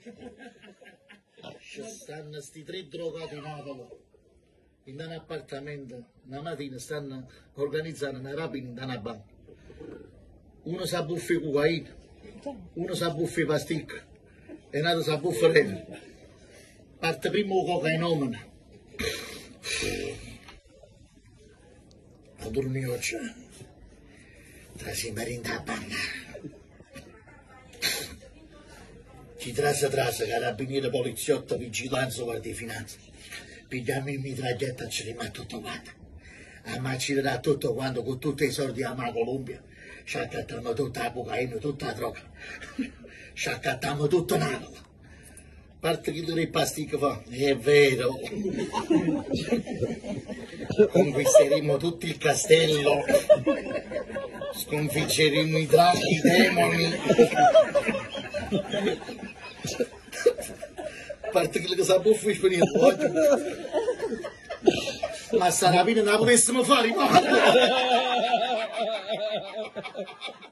Ci stanno sti 3 drogati in Napoli, in un appartamento, una mattina stanno organizzando una rapina in una banca. Uno sa buffi cocaina, uno sa buffi pasticche e un altro sa buffi rene. Parte primo cocainomane. A dormire oggi, tra si merinda a panna. Ci trasa, carabiniere, poliziotto, vigilanza, guardia di finanza. Pigliamo il mitraglietta e ci rimane tutto quanto. Ammacinerà tutto quanto con tutti i soldi alla Colombia. Ci accattiamo tutta la cocaina, tutta la droga. Ci accattiamo tutto Napoli. Parte che dure i pasticchi fa, è vero. Conquisteremo tutto il castello. Sconfiggeremo i draghi, i demoni. Parte che sa buffi speriamo oggi. Ma sta rapina non la potessimo fare, ma...